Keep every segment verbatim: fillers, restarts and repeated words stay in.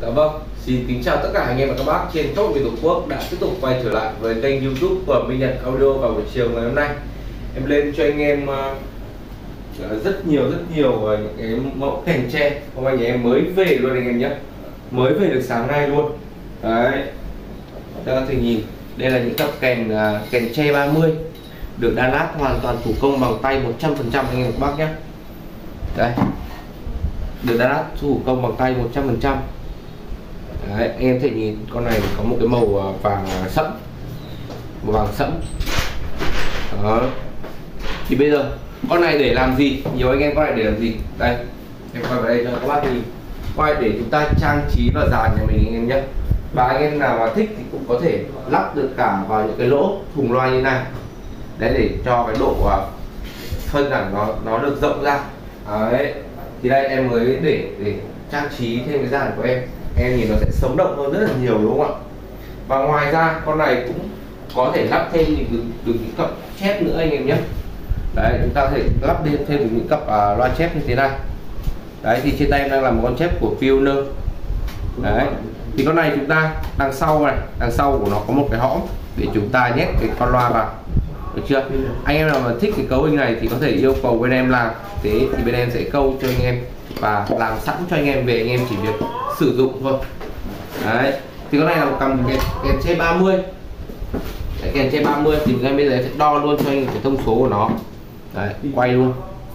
Dạ vâng, xin kính chào tất cả anh em và các bác trên khắp mọi miền Tổ quốc đã tiếp tục quay trở lại với kênh YouTube của Minh Nhật Audio vào buổi chiều ngày hôm nay. Em lên cho anh em uh, rất nhiều rất nhiều uh, những cái mẫu kèn tre. Hôm nay nhà em mới về luôn anh em nhé, mới về được sáng nay luôn. Đấy, các bạn có thể nhìn, đây là những cặp kèn uh, kèn tre ba mươi được đan lát hoàn toàn thủ công bằng tay một trăm phần trăm anh em và các bác nhé. Đây, được đan lát thủ công bằng tay một trăm phần trăm. Đấy, anh em thấy nhìn con này có một cái màu vàng sẫm, màu vàng sẫm. Đó. Thì bây giờ con này để làm gì? Nhiều anh em con này để làm gì? Đây, em quay vào đây cho các bác nhìn. Quay để chúng ta trang trí vào dàn nhà mình anh em nhé. Và anh em nào mà thích thì cũng có thể lắp được cả vào những cái lỗ thùng loa như này. Đấy, để cho cái độ phân rằng nó nó được rộng ra. Đấy. Thì đây em mới để để trang trí thêm cái dàn của em. Em nhìn nó sẽ sống động hơn rất là nhiều đúng không ạ? Và ngoài ra con này cũng có thể lắp thêm được, được những cặp chép nữa anh em nhé. Đấy, chúng ta có thể lắp thêm thêm được những cặp uh, loa chép như thế này. Đấy, thì trên tay em đang là một con chép của Pioneer. Đấy, thì con này chúng ta đằng sau này, đằng sau của nó có một cái hõm để chúng ta nhét cái con loa vào, được chưa? Anh em nào mà thích cái cấu hình này thì có thể yêu cầu bên em làm, thế thì bên em sẽ câu cho anh em và làm sẵn cho anh em về, anh em chỉ việc sử dụng thôi. Đấy, thì con này là một cầm kèn, kèn tre ba mươi. Đấy, kèn tre ba mươi thì ngay bây giờ sẽ đo luôn cho anh cái thông số của nó. Đấy, quay luôn.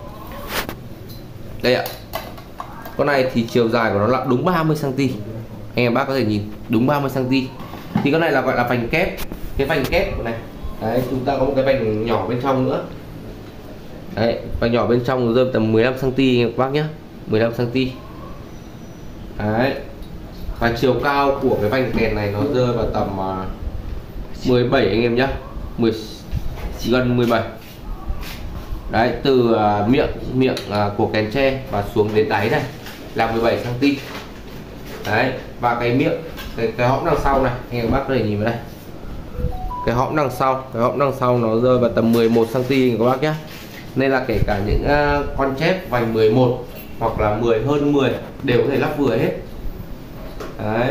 Đây ạ. Con này thì chiều dài của nó là đúng ba mươi xăng ti mét. Anh em bác có thể nhìn đúng ba mươi xăng ti mét. Thì con này là gọi là vành kép. Cái vành kép này. Đấy, chúng ta có một cái vành nhỏ bên trong nữa. Đấy, vành nhỏ bên trong rơi tầm mười lăm xăng ti mét các bác nhé. mười lăm xăng ti mét. Đấy. Và chiều cao của cái vành kèn này nó rơi vào tầm uh, mười bảy anh em nhé, mười gần mười bảy. Đấy, từ uh, miệng miệng uh, của kèn tre và xuống đến đáy này là mười bảy xăng ti mét. Đấy, và cái miệng cái, cái hõm đằng sau này anh em bác có thể nhìn vào đây. Cái hõm đằng sau, cái hõm đằng sau nó rơi vào tầm mười một xăng ti mét các bác nhé. Nên là kể cả những uh, con chép vành mười một hoặc là mười hơn mười đều có thể lắp vừa hết. Đấy,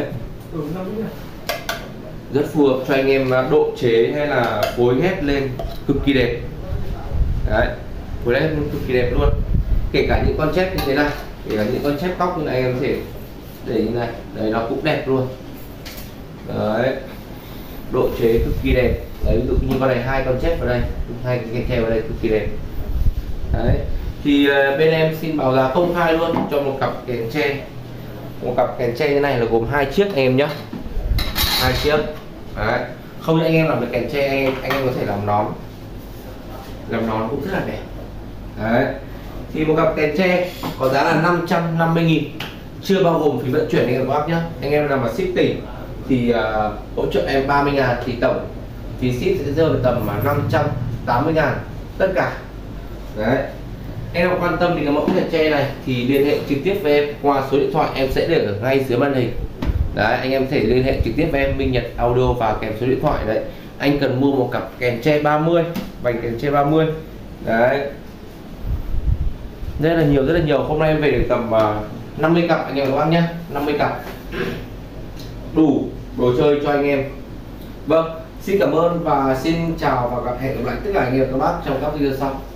rất phù hợp cho anh em độ chế hay là phối ghép lên cực kỳ đẹp. Đấy, phối ghép lên cực kỳ đẹp luôn. Kể cả những con chép như thế này, kể cả những con chép tóc như này anh em có thể để như này, đấy nó cũng đẹp luôn. Đấy, độ chế cực kỳ đẹp. Đấy, ví dụ như con này hai con chép vào đây, hai cái kèn vào đây cực kỳ đẹp. Đấy, thì uh, bên em xin báo giá công khai luôn cho một cặp kèn tre. Một cặp kèn tre như này là gồm hai chiếc anh em nhé, hai chiếc. Đấy, không những anh em làm được kèn tre, anh em anh em có thể làm nón, làm nón cũng rất là đẹp. Đấy, thì một cặp kèn tre có giá là năm trăm năm mươi nghìn, chưa bao gồm phí vận chuyển anh em các bác nhé. Anh em nào mà ship tỉnh thì uh, hỗ trợ em ba mươi ngàn, thì tổng phí ship sẽ rơi vào tầm năm trăm tám mươi ngàn tất cả. Đấy, em nào quan tâm thì cái mẫu kèn tre này thì liên hệ trực tiếp với em qua số điện thoại em sẽ để ở ngay dưới màn hình. Đấy, anh em có thể liên hệ trực tiếp với em Minh Nhật Audio và kèm số điện thoại. Đấy, anh cần mua một cặp kèn tre ba mươi, vành kèn tre ba mươi. Đấy, rất là nhiều, rất là nhiều. Hôm nay em về được tầm uh, năm mươi cặp anh em các bác nhé, năm mươi cặp đủ đồ chơi cho anh em. Vâng, xin cảm ơn và xin chào và gặp hẹn gặp lại tất cả anh em các bác trong các video sau.